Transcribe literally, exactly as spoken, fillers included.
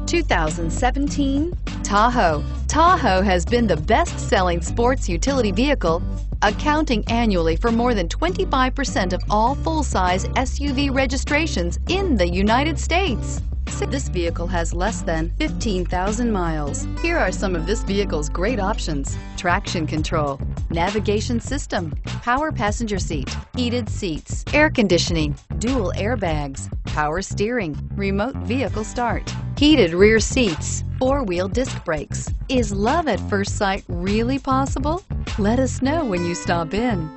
two thousand seventeen Tahoe. Tahoe has been the best-selling sports utility vehicle, accounting annually for more than twenty-five percent of all full-size S U V registrations in the United States. This vehicle has less than fifteen thousand miles. Here are some of this vehicle's great options: traction control, navigation system, power passenger seat, heated seats, air conditioning, dual airbags, power steering, remote vehicle start, heated rear seats, four-wheel disc brakes. Is love at first sight really possible? Let us know when you stop in.